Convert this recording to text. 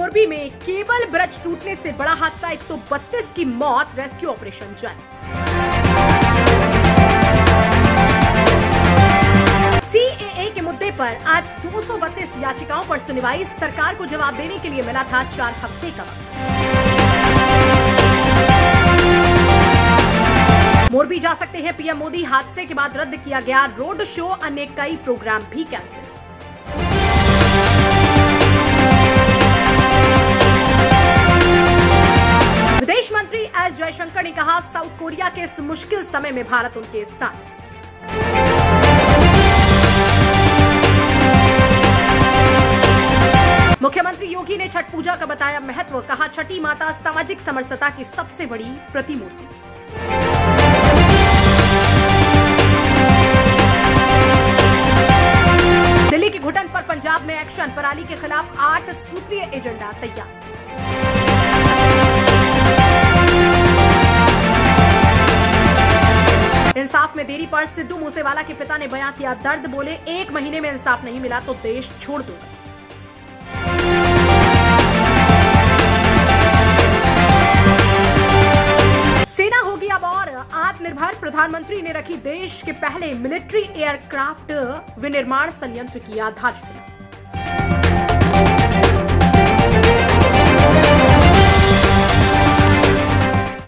मोरबी में cable bridge टूटने से बड़ा हादसा, 132 की मौत, रेस्क्यू ऑपरेशन जारी। सीएए के मुद्दे पर आज 232 याचिकाओं पर सुनवाई, सरकार को जवाब देने के लिए मिला था 4 हफ्ते का वक्त। मोरबी जा सकते हैं पीएम मोदी, हादसे के बाद रद्द किया गया रोड शो, अन्य कई प्रोग्राम भी कैंसिल। विदेश मंत्री एस जयशंकर ने कहा, साउथ कोरिया के इस मुश्किल समय में भारत उनके साथ। मुख्यमंत्री योगी ने छठ पूजा का बताया महत्व, कहा छठी माता सामाजिक समरसता की सबसे बड़ी प्रतिमूर्ति। दिल्ली की घुटन पर पंजाब में एक्शन, पराली के खिलाफ 8 सूत्रीय एजेंडा तैयार। इंसाफ में देरी पर सिद्धू मूसेवाला के पिता ने बयां किया दर्द, बोले 1 महीने में इंसाफ नहीं मिला तो देश छोड़ दूंगा। सेना होगी अब और आत्मनिर्भर, प्रधानमंत्री ने रखी देश के पहले मिलिट्री एयरक्राफ्ट विनिर्माण संयंत्र की आधारशिला।